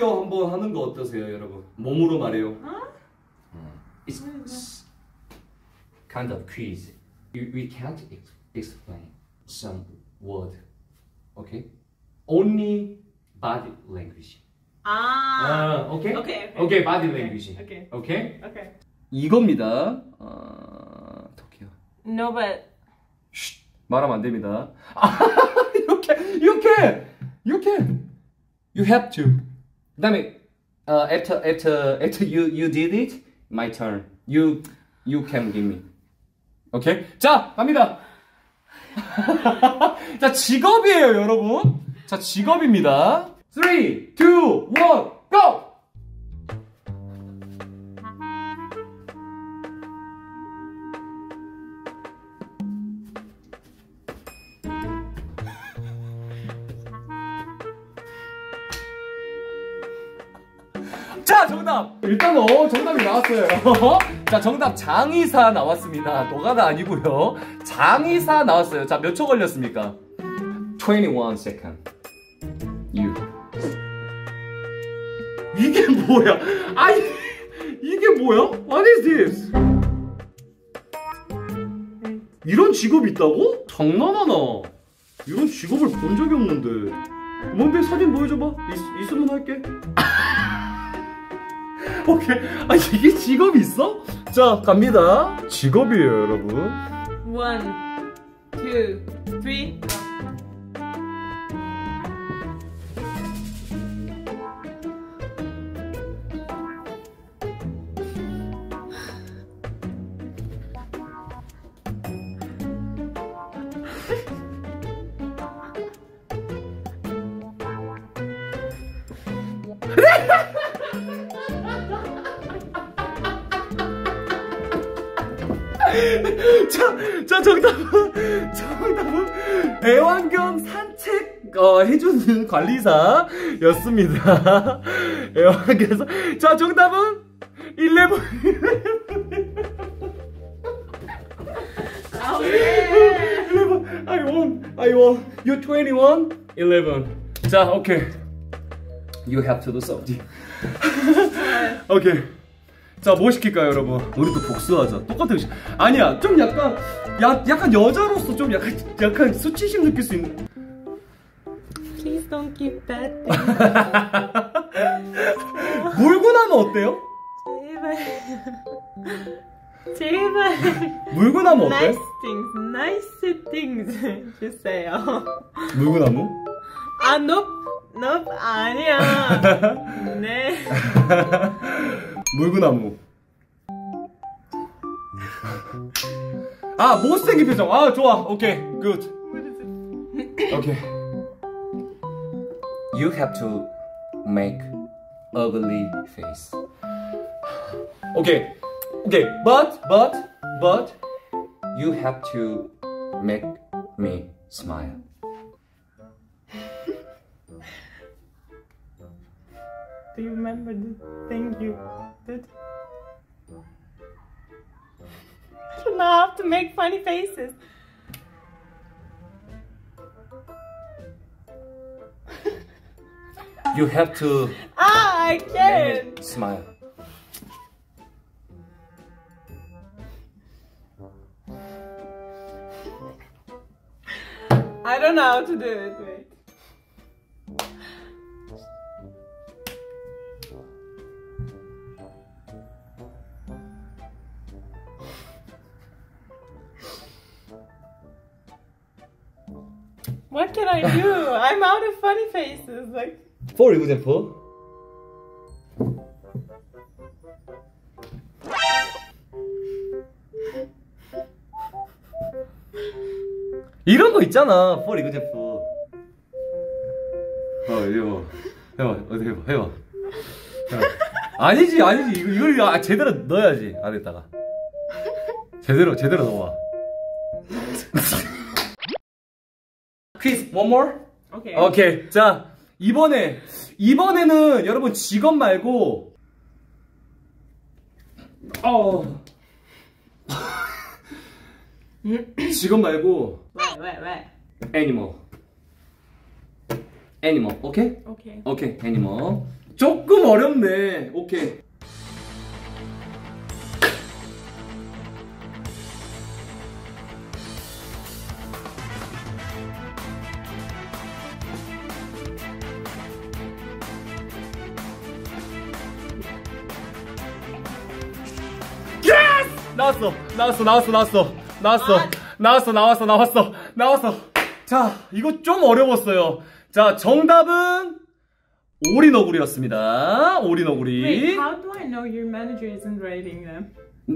말해요 한번 하는 거 어떠세요, 여러분? 몸으로 말해요. It's kind of quiz. We can't explain some word. Okay? Only body language. 오케이? 오케이, body language. 오케이? 이겁니다. 어떡해요? No, but 말하면 안 됩니다. You can. You have to. 그다음에 after you did it, my turn. You can give me. 오케이? 자, 갑니다. 자, 직업이에요, 여러분. 자, 직업입니다. 3, 2, 1, go! 자, 정답! 일단 정답이 나왔어요. 자, 정답 장의사 나왔습니다. 노가다 아니고요. 장의사 나왔어요. 자, 몇 초 걸렸습니까? 21 second. You. 이게 뭐야? 아니, 이게 뭐야? What is this? 이런 직업이 있다고? 장난하나? 이런 직업을 본 적이 없는데. 뭔데 사진 보여줘봐. 있으면 할게. 오케이. 아, 이게 직업이 있어? 자, 갑니다. 직업이에요, 여러분. 1, 2, 3. 자, 정답은 애완견 산책 해주는 관리사였습니다. 애완견에서. 자, 정답은 11. I won. You 21, 11. 자, 오케이. You have to do something. 오케이. 자, 뭐 시킬까요, 여러분? 우리도 복수하자. 똑같은 식. 아니야, 좀 약간 여자로서 좀 약간 수치심 느낄 수 있는. Please don't give bad things. 물고 나면 어때요? 제발. 물고 나면 어때? Nice things 주세요. 물구나무? nope, 아니야. 네. 물구나무. 아, 못생긴 표정. 아, 좋아. 오케이, good. 오케이. You have to make ugly face. 오케이. But you have to make me smile. Do you remember the thing you did? I don't know how to make funny faces. You have to I can't. smile. I don't know how to do it. Wait. What can I do? I'm out of funny faces. Like. For example. 이런 거 있잖아. For example. 이거 해봐. 어디 해봐. 아니지. 이걸 제대로 넣어야지. 안에다가. 제대로 넣어봐. 퀴즈, one more? 오케이. 자, 이번에는 여러분 직업 말고, 직업 말고, 왜? animal, 오케이? 오케이. animal. 조금 어렵네. 오케이. 나왔어. 자, 이거 좀 어려웠어요. 자, 정답은 오리너구리였습니다. 오리너구리. Wait, how do I know your manager isn't rating them?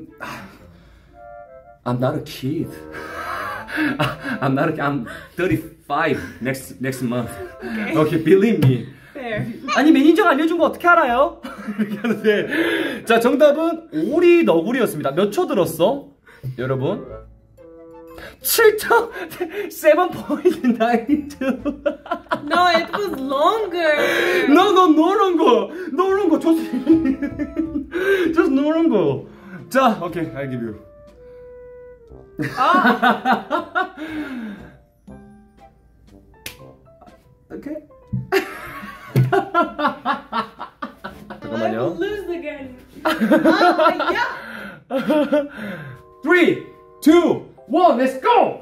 I'm not a kid. I'm 35 next month. Okay, believe me. Fair. 아니 매니저가 알려준 거 어떻게 알아요? 이렇게 하는데 자 정답은 오리너구리였습니다. 몇 초 들었어? 여러분 7초 7.92 No, it was longer. No longer just no longer 자 오케이 I give you 오케이 I will lose again. Oh my god. 3, 2, 1, let's go!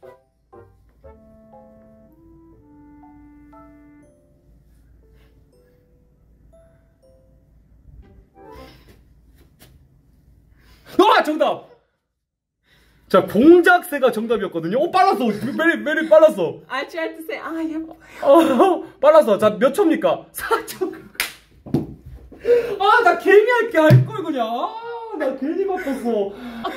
정답! 자, 공작새가 정답이었거든요. 빨랐어. 메리 빨랐어. I tried to say, yeah. 빨랐어. 자, 몇 초입니까? 4초. 나 괜히 할걸 그냥. 나 괜히 바꿨어.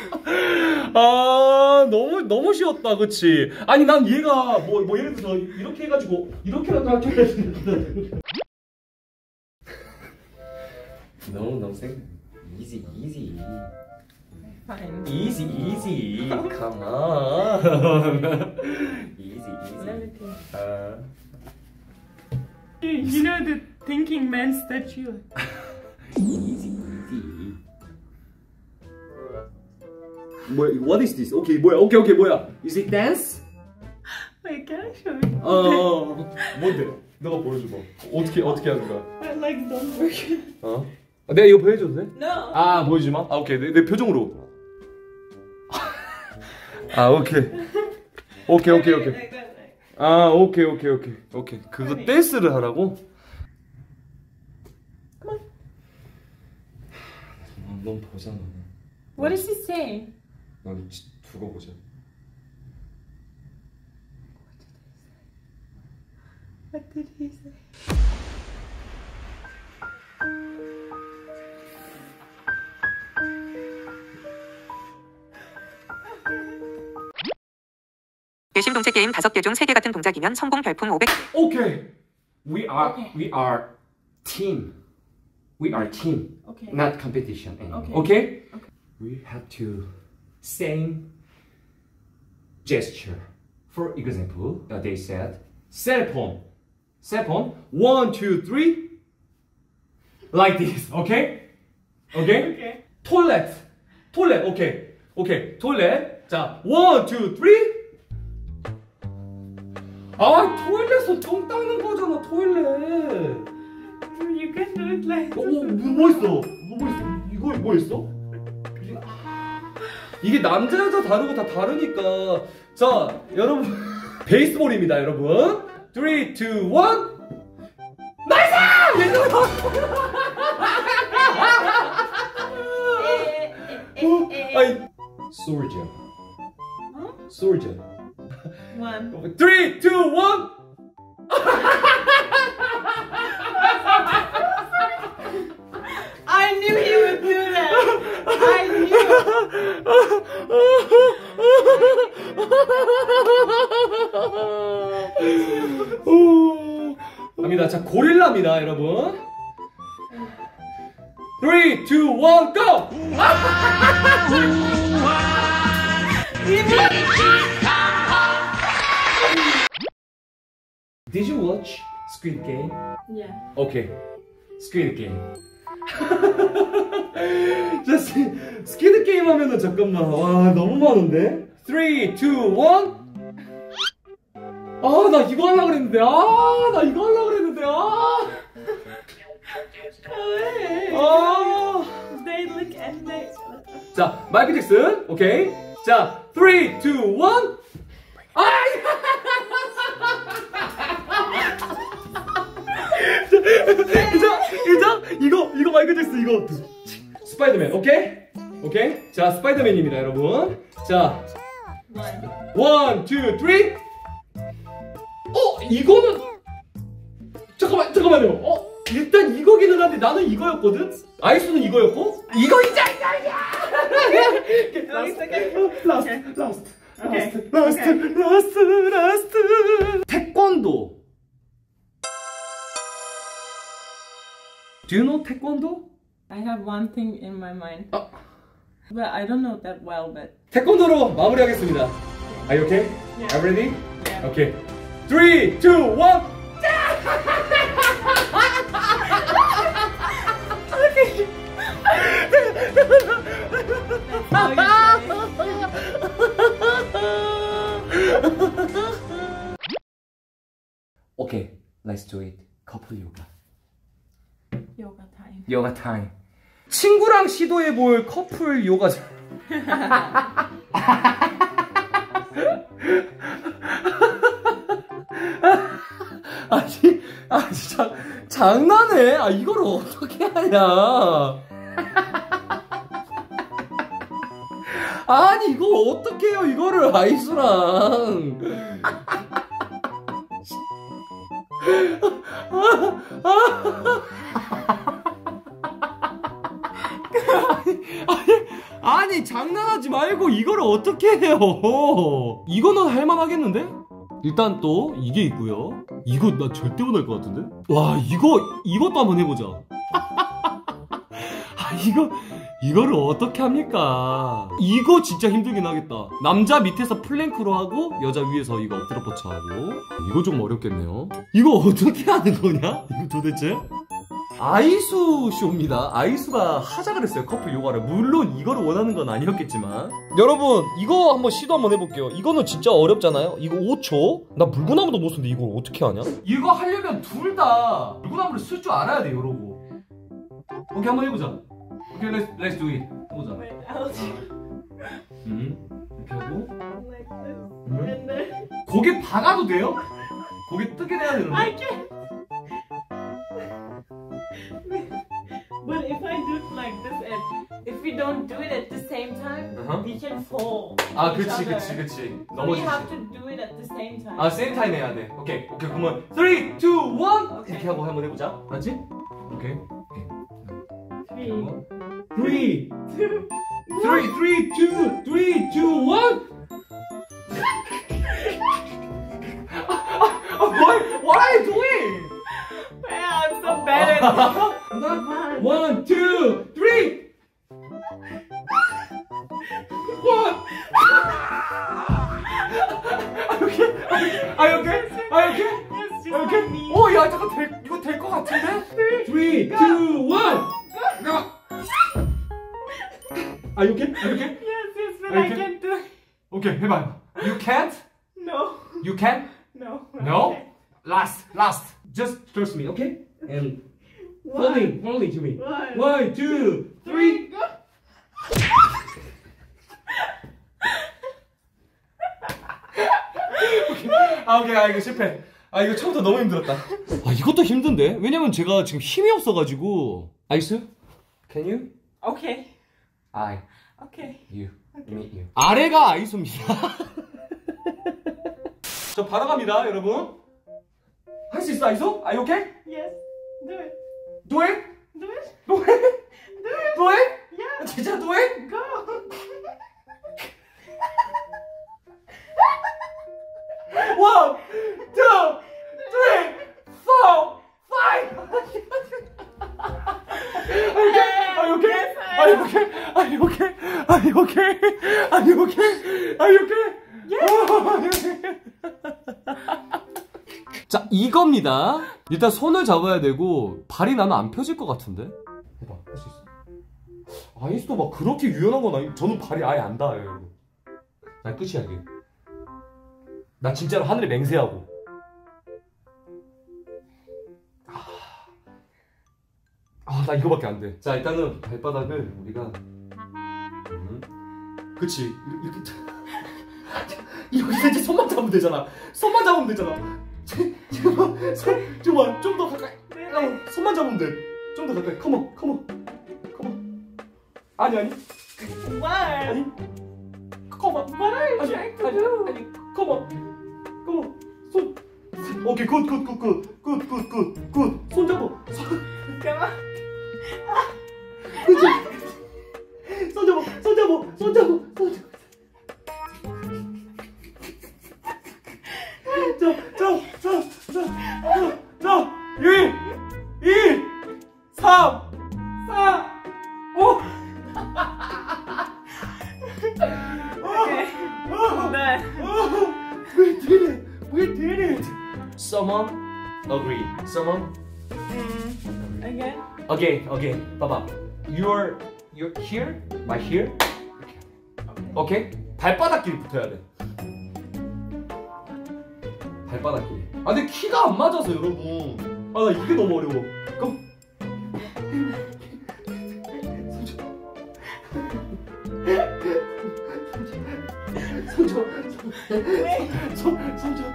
너무 쉬웠다, 그치? 아니, 난 얘가, 예를 들어서, 이렇게 해가지고, 이렇게라도 할게. 너무 생. easy. Fine. Easy. Come on. easy. Let me think. You know the thinking man statue. easy. What is this? 오케이, 뭐야? Is it dance? Wait, can I show you? 뭔데? 너가 보여줘봐. 어떻게 하는 거야? My legs don't work. 내가 이거 보여줘도 돼? No. 보여주지 마. 오케이. 내 표정으로. 오케이. 오케이. Like that. 오케이. 그거 댄스를 하라고? Come on. 넌 보자, 너는. What does he say? 난 두고 보자. What did he say? 예심동체 게임 5개 중 3개 같은 동작이면 성공 별풍 500개. 오케이. We are team. Okay. Not competition. Okay. Okay? We have to same gesture. For example, they said cell phone. 1, 2, 3. Like this. Okay? Okay. Toilet. Okay. Toilet. 자, 1, 2, 3. 토일렛은 똥 닦는 거잖아, 토일렛. You can do it like 뭐 있어? 이거 뭐 있어? 이게 남자 여자 다르고 다 다르니까. 자, 여러분 베이스볼입니다, 여러분. 3, 2, 1. 나이스! Soldier. Soldier. 1. 3, 2, 1. I knew he would do that. I knew. 갑니다. 자, 고릴라입니다, 여러분. 3, 2, 1, go! Did you watch Squid Game? Yeah. Okay, Squid Game. 자, 스퀴드 게임 하면은 잠깐만, 와 너무 많은데? 3, 2, 1. 나 이거 하려고 그랬는데. 어. They look and they. 자, 마이클 잭슨. 오케이. 자, 3, 2, 1. 아이! 이거 마이클 잭슨 이거. 스파이더맨. 오케이? 오케이? 자, 스파이더맨입니다, 여러분. 자, 1, 2, 3. 이거는 잠깐만요. 일단 이거기는 한데 나는 이거였거든. 아이스는 이거였고. 이거이자. 라스트. 태권도. Do you know 태권도? I have one thing in my mind. But I don't know that well, but. 태권도로 마무리하겠습니다. Are you okay? Yeah. Are you ready? Yeah. Okay. 3, 2, 1. Okay, let's do it. Couple yoga. Yoga time. Yoga time. 친구랑 시도해볼 커플 요가. 진짜 장난해. 이걸 어떻게 하냐. 아니 이거 어떻게 해요 이거를 아이수랑. 아니 장난하지 말고 이거를 어떻게 해요. 이거는 할만하겠는데? 일단 또 이게 있고요. 이거 나 절대 못할 것 같은데? 와 이것도 한번 해보자. 이거를 어떻게 합니까? 이거 진짜 힘들긴 하겠다. 남자 밑에서 플랭크로 하고 여자 위에서 이거 엎드려 뻗쳐 하고. 이거 좀 어렵겠네요. 이거 어떻게 하는 거냐? 이거 도대체? 아이수 쇼입니다. 아이수가 하자 그랬어요, 커플 요가를. 물론 이거를 원하는 건 아니었겠지만. 여러분 이거 한번 시도 한번 해볼게요. 이거는 진짜 어렵잖아요. 이거 5초. 나 물구나무도 못 쓰는데 이걸 어떻게 하냐? 이거 하려면 둘 다 물구나무를 쓸 줄 알아야 돼, 이러고. 오케이, 한번 해보자. 오케이, let's do it. 해보자. Wait, I'll do 이렇게 하고. like this. And then. 고개 박아도 돼요? 고개 뜨게 해야 되는데. I can't. But if I do it like this and if we don't do it at the same time, we can fall. 그치. We 넘어지지. have to do it at the same time. same time 해야 돼. 오케이. 그러면 3, 2, 1 이렇게 하고 한번 해보자. 맞지? 오케이. 3, 3, 2, 1. What are you doing? I'm so bad at it. 1, 2, 3. What? Are you okay? It's just Okay. me. 야 잠깐 이거 될 것 같은데? 3, 2, 1. Go. Are you okay? Yes, but Okay. I can't do it. 오케이, 해봐. You can't? No. You can? No. No? Okay. Last. Just trust me, okay? And falling to me. 1, 2, 3. Go. 오케이, 이거 실패. 이거 처음부터 너무 힘들었다. 이것도 힘든데? 왜냐면 제가 지금 힘이 없어가지고. 아이스? Can you? Okay. I. Okay. You. Me, you. 아래가 아이소입니다. 저 바로 갑니다, 여러분. 할 수 있어, 아이소? Are you okay? Yes. Do it. Do it? Do it. Do it? Do it. Do it? Yeah. 진짜 do it? Go. 1, 2, 3, 4, 5. 자, 이겁니다. 일단 손을 잡아야 되고 발이 나는 안 펴질 것 같은데? 해봐, 할 수 있어. 아이스도 막 그렇게 유연한 건 아니. 저는 발이 아예 안 닿아요, 여러분. 난 끝이야, 이게. 나 진짜로 하늘에 맹세하고. 나 이거밖에 안 돼. 자, 일단은 발바닥을 우리가 그치 이렇게 여기서 이제 손만 잡으면 되잖아. 손만 잡으면 되잖아. 잠깐만 좀 더 가까이. 손만 잡으면 돼. 좀 더 가까이. 컴온. 아니 What? 아니 컴온. What are you trying to do? 아니 컴온. 손. 오케이 굿. 손 잡아. Come on. 그치. 손 잡아. 자, 1, 2, 3, 4, 5. Okay. Done. We did it. Someone agree. Someone Again? again. 봐봐. You're here, right here. 오케이? 발바닥끼리 붙어야 돼. 발바닥끼리. 아 근데 키가 안 맞아서 여러분. 아 나 이게 너무 어려워. 그럼 손 줘.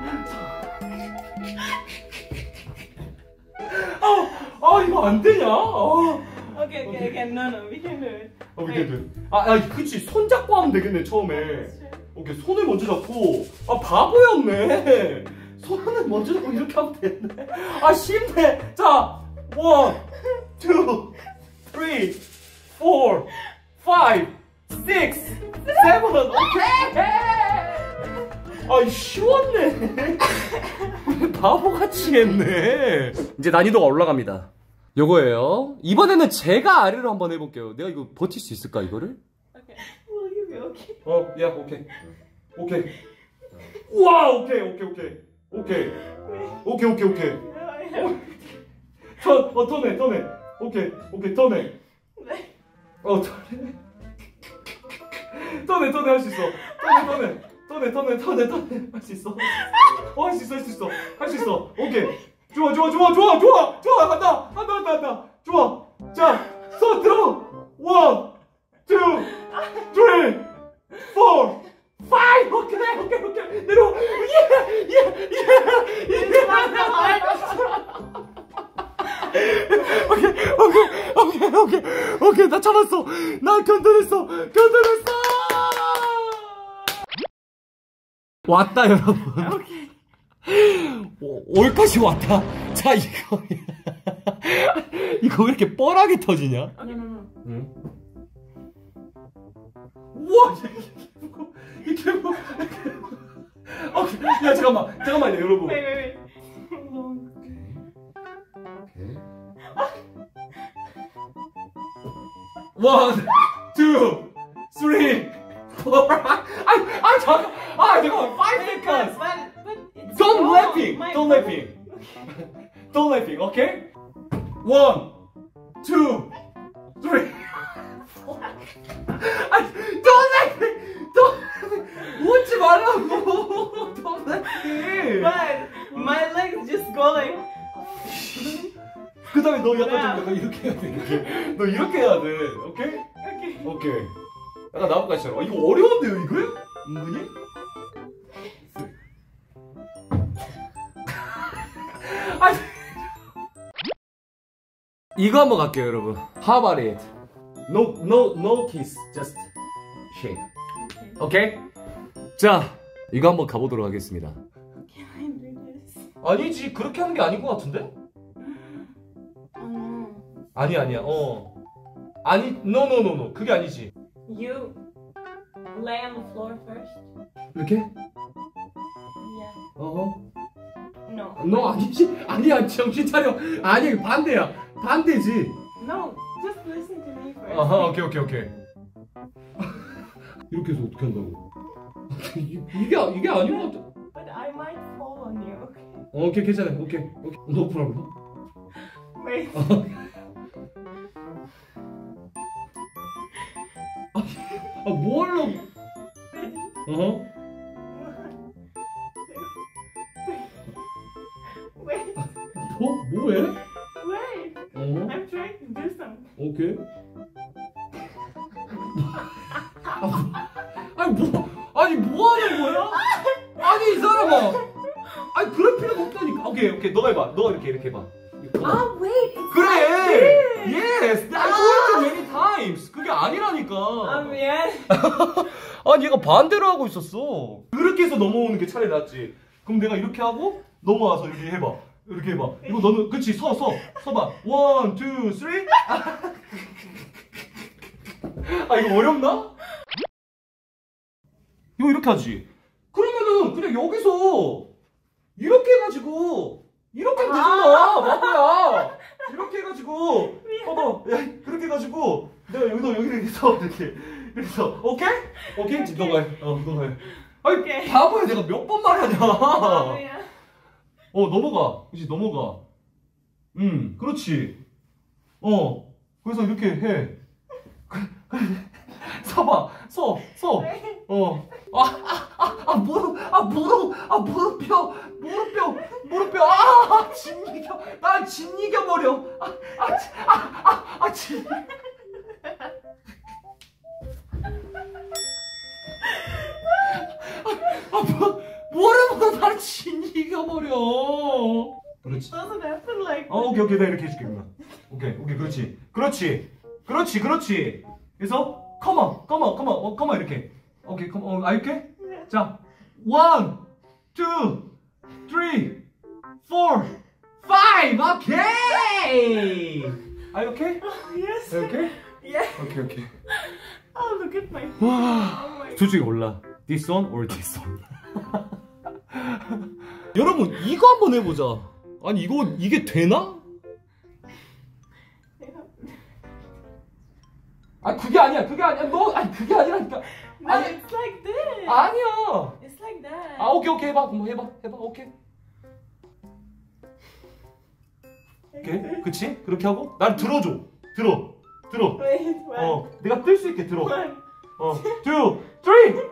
아 이거 안 되냐? Okay. No, we can do it. 그치 손 잡고 하면 되겠네 처음에. 오케이 손을 먼저 잡고. 아 바보였네. 손을 먼저 잡고 이렇게 하면 되네. 아 쉽네. 자 1, 2, 3, 4, 5, 6, 7. 오케이. 아 쉬웠네. 바보같이 했네. 이제 난이도가 올라갑니다. 요거예요. 이번에는 제가 아래로 한번 해볼게요. 내가 이거 버틸 수 있을까 이거를? Okay. Will you be okay? 야 오케이. 우와 오케이. 터네. 오케이 터네. 터네 할 수 있어. 터네 할 수 있어. 할 수 있어. 오케이. 좋아. 간다. 좋아. 자, 손 들어. 1, 2, 3, 4, 5. 오케이. 내려. 오케이. 나 참았어. 나 견뎌냈어. 왔다 여러분. 올까지 왔다. 자 이거 왜 이렇게 뻔하게 터지냐? No. 응? 우와 이게 뭐? 야 잠깐만요 여러분. Wait. One, two, three, four. 잠깐. 잠깐만. 5 seconds. But Don't laughing. Okay? 1, 2, 3. Don't laughing. 웃지 말라고. Don't laughing. But my legs just go like. 그 다음에 너 약간 좀 이렇게 해야 돼. 너 이렇게 해야 돼. 오케이. 약간 나뭇가지 처럼. 이거 어려운데요 이거? 은근히? 이거 한번 갈게요 여러분. How about it? No kiss, just shake. 오케이? 자, 이거 한번 가보도록 하겠습니다. Can I do this? 아니지, 그렇게 하는 게 아닌 것 같은데? 아니야. 아니, no. 그게 아니지. You lay on the floor first. 이렇게? Yeah. No. 너 아니지? 아니야, 정신 차려. 아니, 반대지. No, just listen to me first. 오케이. 이렇게 해서 어떻게 한다고? 이게 아닌 것 같아. But I might fall on you. 오케이, 괜찮아. 오케이. No problem. Wait. 뭐 하려고? Wait. 뭐해? Wait. I'm trying to do something. 뭐 하는 거야? 아니 이 사람아. 아니 그럴 필요가 없다니까. 오케이 너가 해봐. 너가 이렇게 해봐. Oh wait, it's 그래. like this. Yes, I told you many times. 그게 아니라니까. 미안. 아니 얘가 반대로 하고 있었어. 그렇게 해서 넘어오는 게 차라리 낫지. 그럼 내가 이렇게 하고 넘어와서 이렇게 해봐. 이렇게 해봐. 이거 너는 그치 서봐. 1, 2, 3. 아 이거 어렵나? 이거 이렇게 하지. 그러면은 그냥 여기서 이렇게 해가지고 이렇게 하면 되잖아. 바보야. 이렇게 해가지고 봐봐. 야, 그렇게 해가지고 내가 여기를 해서 이렇게 그래서 오케이? 너가 해. 너가 해. 아니 오케이. 바보야 내가 몇 번 말하냐. 미안. 넘어가. 그치 넘어가. 그렇지. 그래서 이렇게 해. 서봐. 서. 무릎뼈. 난 짓이겨버려. 뭐라고 날 짓이겨버려. 그렇지. Doesn't happen like. 오케이 내가 이렇게 해줄게 그러면. 오케이 그렇지. 그래서 come on 이렇게. 오케이 이렇게. 자 1, 2, 3, 4, 5. 오케이. Are you okay? Yes. Okay? Yeah. 오케이. Oh, look at my. 와. Oh my. 둘 중에 골라. This one or this one. 여러분 이거 한번 해보자. 아니 이게 되나? 그게 아니야. 그게 아니라니까. No, it's like this. 아니야. It's like that. 오케이 해봐. 오케이. 오케이. 그치? 그렇게 하고 난 들어줘. 들어. Wait, what? 내가 뜰 수 있게 들어. 1. 2, 3.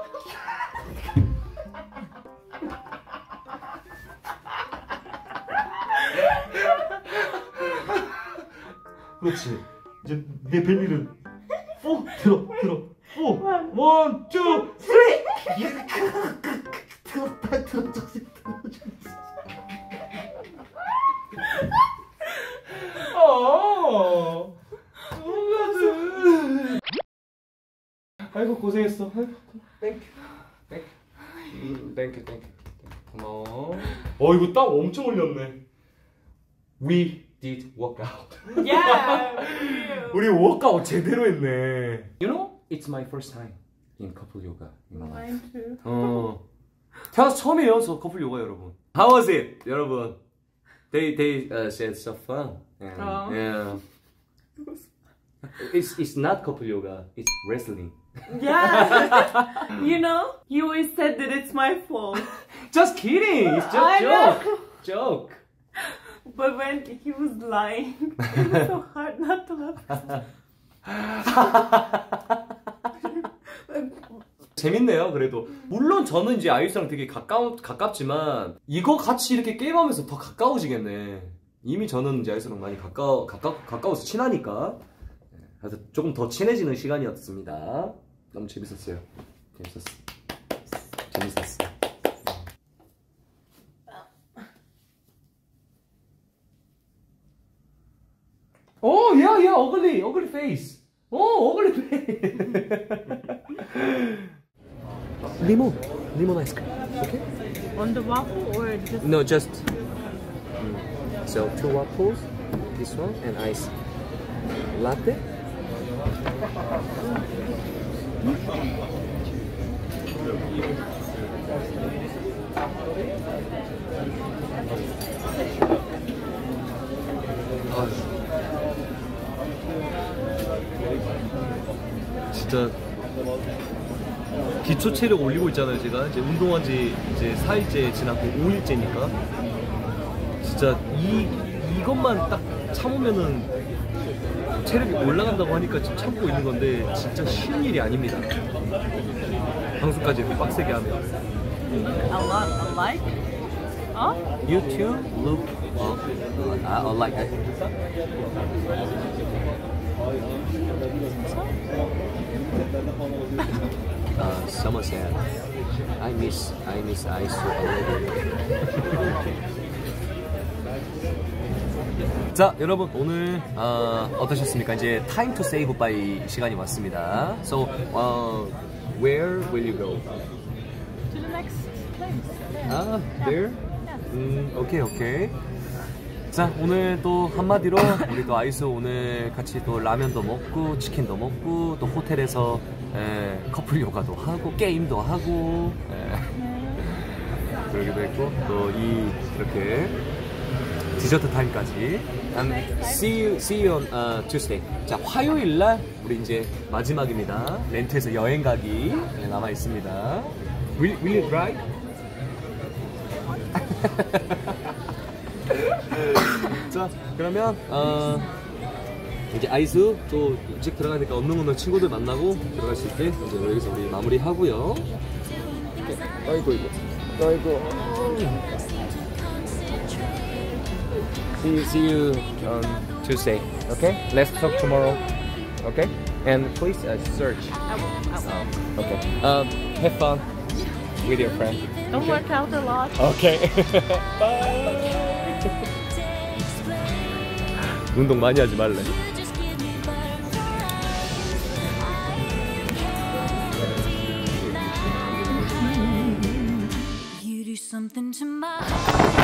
그렇지. 이제 내 벨리를 4 들어. 4. 1, 2, 3. 들어줘. 아이고 고생했어. 땡큐. 고마워. 이거 땀 엄청 흘렸네. We did workout. Yeah. 우리 워크아웃 제대로 했네. You know, it's my first time in couple yoga. Mine too. 태어나서 처음이에요, 저 커플 요가 여러분. How was it, 여러분? They said so fun. Yeah. It's not couple yoga. It's wrestling. Yeah. You know, you always said that it's my fault. Just kidding. It's just I know. joke. But when he was lying, it was so hard not to laugh. 재밌네요. 그래도 물론 저는 이제 아이유랑 되게 가깝지만 이거 같이 이렇게 게임하면서 더 가까워지겠네. 이미 저는 이제 아이유랑 많이 가까워서 친하니까. 그래서 조금 더 친해지는 시간이었습니다. 너무 재밌었어요. 재밌었어. Yeah, ugly face. Ugly face. Lemon ice cream. Okay? On the waffle or just? No, just. So 2 waffles, this one, and ice latte. 진짜 기초 체력 올리고 있잖아요. 제가 이제 운동한 지 이제 4일째 지났고 5일째니까 진짜 이것만 딱 참으면은 체력이 올라간다고 하니까 지금 참고 있는 건데 진짜 쉬운 일이 아닙니다. 방송까지 이렇게 빡세게 하면. A lot alike? You too look alike. someone said, I miss ISU already. 자, 여러분 오늘 어떠셨습니까? 이제 time to say goodbye 시간이 왔습니다. So, where will you go? To the next place. Ah, there? 오케이. 자, 오늘 또 한마디로 우리 또 아이스 오늘 같이 또 라면도 먹고 치킨도 먹고 또 호텔에서 커플 요가도 하고 게임도 하고 그러기도 했고 또 이렇게 디저트 타임까지. And see you on Tuesday. 자, 화요일 날 우리 이제 마지막입니다. 렌트에서 여행 가기 남아 있습니다. Will you drive? 자, 그러면 이제 아이스 또 일찍 들어가니까 언능 친구들 만나고 들어갈 수 있게 이제 여기서 우리 마무리하고요. 아이고. See you on Tuesday. Okay? Let's talk tomorrow. Okay? And please search. I will. Okay. Have fun with your friend. Don't work out a lot. Okay. Bye. 운동 많이 하지 말래. You do something to my